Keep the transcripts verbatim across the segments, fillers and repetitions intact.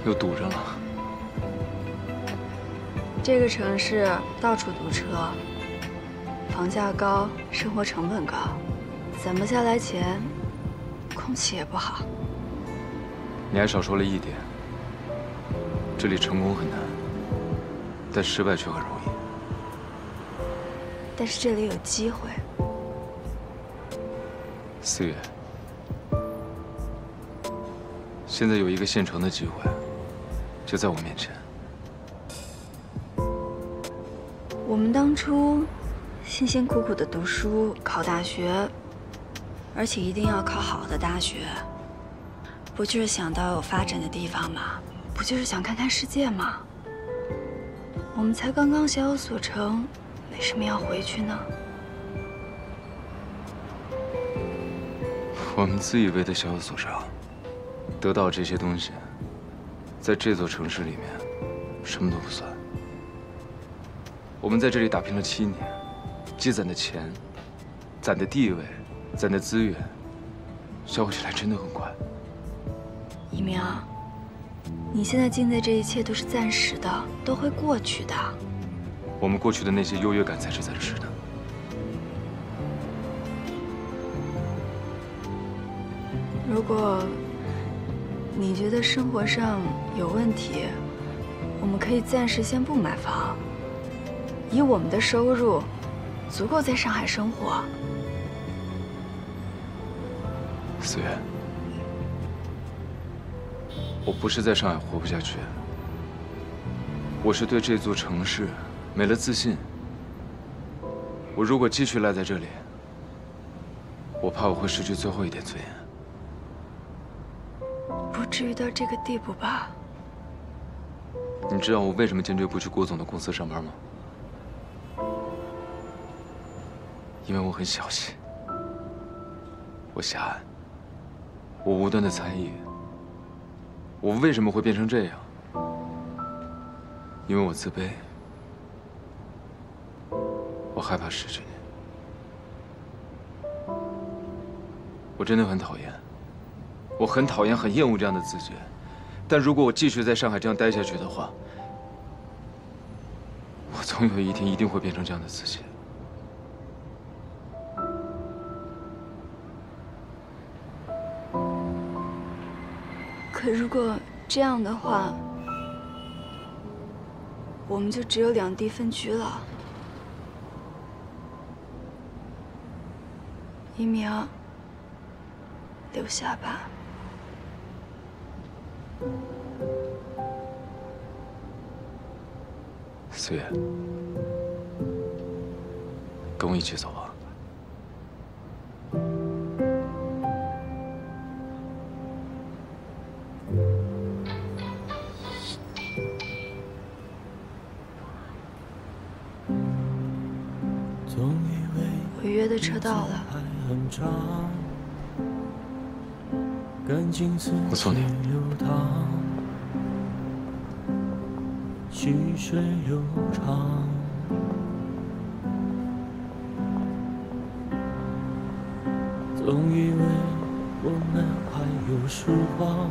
又堵上了。 这个城市到处堵车，房价高，生活成本高，攒不下来钱，空气也不好。 你还少说了一点，这里成功很难，但失败却很容易。 但是这里有机会。 思月，现在有一个现成的机会，就在我面前。 我们当初辛辛苦苦的读书，考大学，而且一定要考好的大学，不就是想到有发展的地方吗？不就是想看看世界吗？我们才刚刚小有所成，为什么要回去呢？ 我们自以为的小有所成，得到这些东西，在这座城市里面，什么都不算。我们在这里打拼了七年，积攒的钱、攒的地位、攒的资源，消耗起来真的很快。 一鸣，你现在经历的这一切都是暂时的，都会过去的。 我们过去的那些优越感才是暂时的。 如果你觉得生活上有问题，我们可以暂时先不买房。以我们的收入，足够在上海生活。 思月，我不是在上海活不下去，我是对这座城市没了自信。我如果继续赖在这里，我怕我会失去最后一点尊严。 不至于到这个地步吧？ 你知道我为什么坚决不去郭总的公司上班吗？因为我很小气，我狭隘，我无端的猜疑。我为什么会变成这样？因为我自卑，我害怕失去你。我真的很讨厌，我很讨厌、很厌恶这样的自觉。但如果我继续在上海这样待下去的话，我总有一天一定会变成这样的自己。 可如果这样的话，我们就只有两地分居了。一鸣，留下吧。 思月，跟我一起走吧。 我约的车到了， 我送你。细水流长，总以为我们还有时光，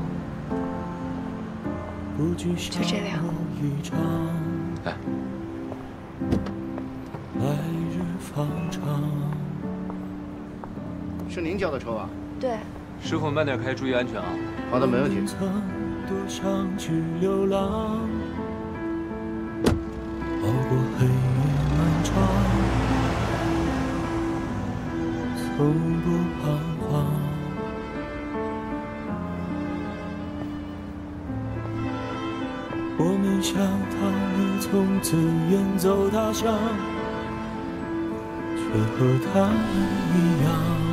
不惧相濡以沫。哎，来日方长。 是您叫的车啊？ 对。 师傅慢点开，注意安全啊！ 好的，没问题。 多想去流浪。熬过黑夜漫长，从不彷徨。我们像他们从此远走他乡，却和他们一样。